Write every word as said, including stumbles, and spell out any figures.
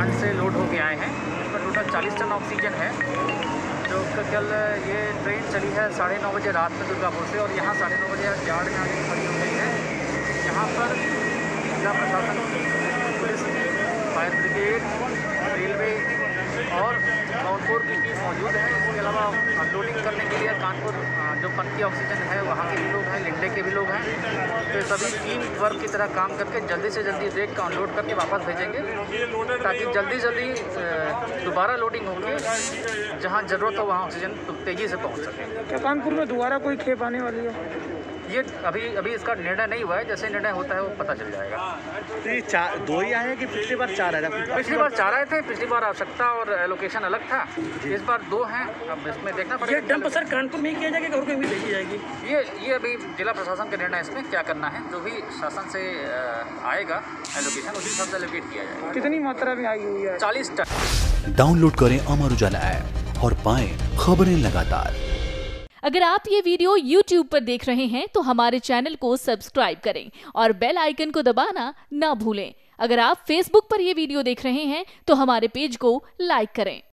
Plant से load होके आए हैं। इसमें टोटल चालीस टन ऑक्सीजन है, जो कल ये ट्रेन चली है साढ़े नौ बजे रात में दुर्गापुर से, और यहाँ साढ़े नौ बजे जाड़ में आगे खड़ी हो गई है। यहाँ पर जिला प्रशासन, पुलिस, फायर ब्रिगेड, रेलवे और कानपुर की टीम मौजूद है। इसके अलावा अनलोडिंग करने के लिए कानपुर जो पनकी ऑक्सीजन है वहाँ के भी लोग हैं, लिंडे के भी लोग हैं। तो सभी टीम वर्क की तरह काम करके जल्दी से जल्दी रेक का अनलोड करके वापस भेजेंगे, ताकि जल्दी जल्दी दोबारा लोडिंग होकर जहाँ ज़रूरत हो वहाँ ऑक्सीजन तेज़ी से पहुँच सके। क्या कानपुर में दोबारा कोई खेप आने वाली है? ये अभी अभी इसका निर्णय नहीं हुआ है, जैसे निर्णय होता है वो पता चल जाएगा। तो ये चार दो ही आए हैं कि पिछली बार चार आए थे? पिछली बार चार आए थे, पिछली बार आवश्यकता और एलोकेशन अलग था, इस बार दो हैं। अब इसमें देखना पड़ेगा। ये डंप सर कानपुर में ही किया जाएगा, और कहीं भी भेजी जाएगी? ये ये अभी जिला प्रशासन का निर्णय इसमें क्या करना है, जो भी शासन से आएगा एलोकेशन उसी हिसाब से एलोकेट किया जाएगा। कितनी मात्रा में आई हुई है? चालीस टन। डाउनलोड करें अमर उजाला ऐप और पाएं खबरें लगातार। अगर आप ये वीडियो यूट्यूब पर देख रहे हैं तो हमारे चैनल को सब्सक्राइब करें और बेल आइकन को दबाना ना भूलें। अगर आप फेसबुक पर ये वीडियो देख रहे हैं तो हमारे पेज को लाइक करें।